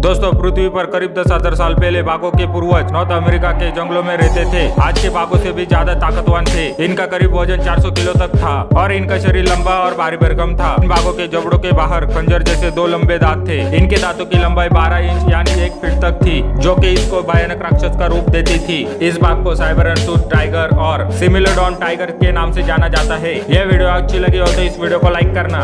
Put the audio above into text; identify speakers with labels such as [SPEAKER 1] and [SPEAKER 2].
[SPEAKER 1] दोस्तों, पृथ्वी पर करीब 10,000 साल पहले बाघों के पूर्वज नॉर्थ अमेरिका के जंगलों में रहते थे। आज के बाघों से भी ज्यादा ताकतवान थे। इनका करीब वजन 400 किलो तक था और इनका शरीर लंबा और भारी भरकम था। इन बाघों के जबड़ों के बाहर खंजर जैसे 2 लंबे दांत थे। इनके दांतों की लंबाई 12 इंच यानी 1 फीट तक थी, जो कि इसको भयानक राक्षस का रूप देती थी। इस बाघ को साइबेरियन टूथ टाइगर और सिमिलोडॉन टाइगर के नाम से जाना जाता है। यह वीडियो अच्छी लगी हो तो इस वीडियो को लाइक करना।